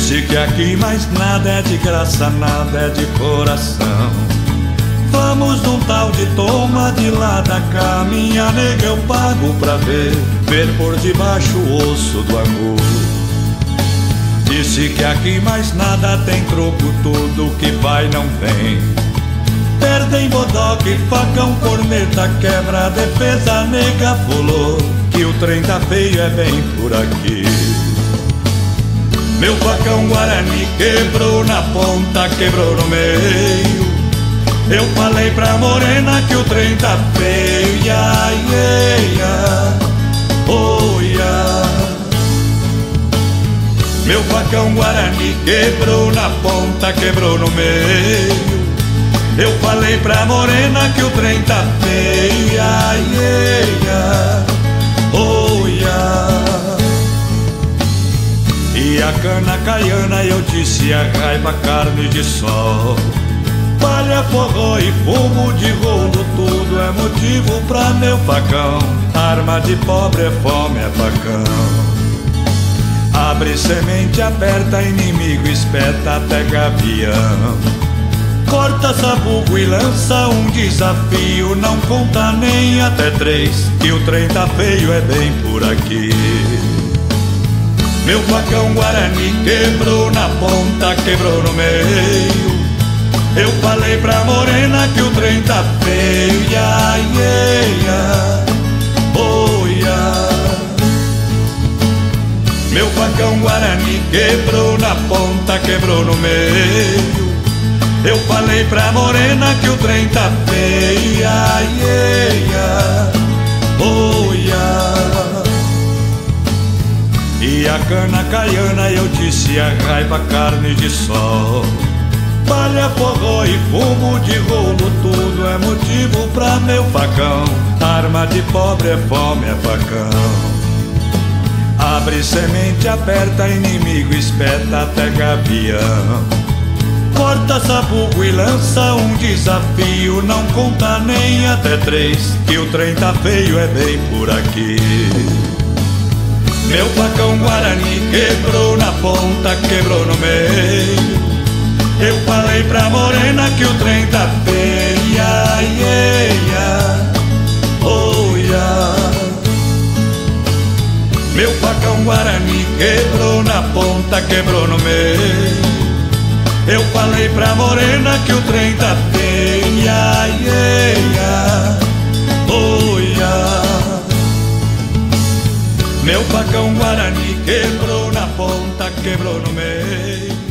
Disse que aqui mais nada é de graça, nada é de coração. Vamos num tal de toma de lá da cá, minha nega eu pago pra ver por debaixo o osso do angu. Disse que aqui mais nada tem troco, tudo que vai não vem. Perdem bodoque, facão, corneta, quebra, defesa, nega falou que o trem tá feio, é bem por aqui. Meu facão Guarani quebrou na ponta, quebrou no meio. Eu falei pra morena que o trem tá feio, ia, ia, oh, ia. Meu facão Guarani quebrou na ponta, quebrou no meio. Eu falei pra morena que o trem tá feio, ia, ia, oh, ia. E a cana caiana eu disse a raiva, carne de sol, palha, forró e fumo de rolo, tudo é motivo pra meu facão. Arma de pobre é fome, é facão. Abre semente, aperta, inimigo espeta até gavião. Corta sabugo e lança um desafio, não conta nem até 3, que o trem tá feio, é bem por aqui. Meu facão Guarani quebrou na ponta, quebrou no meio. Eu falei pra morena que o trem tá feio, ia, ia, oh, ia. Meu facão Guarani quebrou na ponta, quebrou no meio. Eu falei pra morena que o trem tá feio, ia, ia, oh, ia. E a cana caiana eu disse a raiva, carne de sol, palha, forró e fumo de rolo, tudo é motivo pra meu facão. Arma de pobre é fome, é facão. Abre semente, aperta, inimigo espeta até gavião. Corta sabugo e lança um desafio, não conta nem até 3, que o trem tá feio, é bem por aqui. Meu facão Guarani quebrou na ponta, quebrou no meio. Eu falei pra morena que o trem tá feio, ia, ia, oh, ia. Meu facão Guarani quebrou na ponta, quebrou no meio. Eu falei pra morena que o trem tá feio, ia, ia, oh, ia. Meu facão Guarani quebrou na ponta, quebrou no meio.